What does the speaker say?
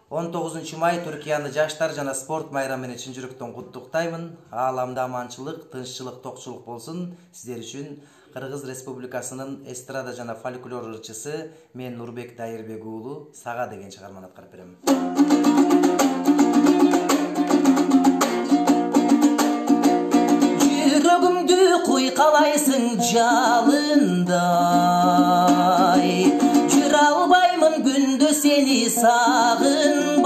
19-may Türkiýany Jaşlar jana sport bayramı menен çyn жүрөктөн куттуктаймын. Ааламда аманчылык, тынччылык, токчулук болсун. Сиздер үчүн Кыргыз Республикасынын эстрада жана фольклор ырчысы мен Нурбек Дайырбек уулу Сага деген чыгарманы аткарып берем. Жүрөгүмдү куйкалайсың жалындай, жүрө албаймын күндө сени сагын.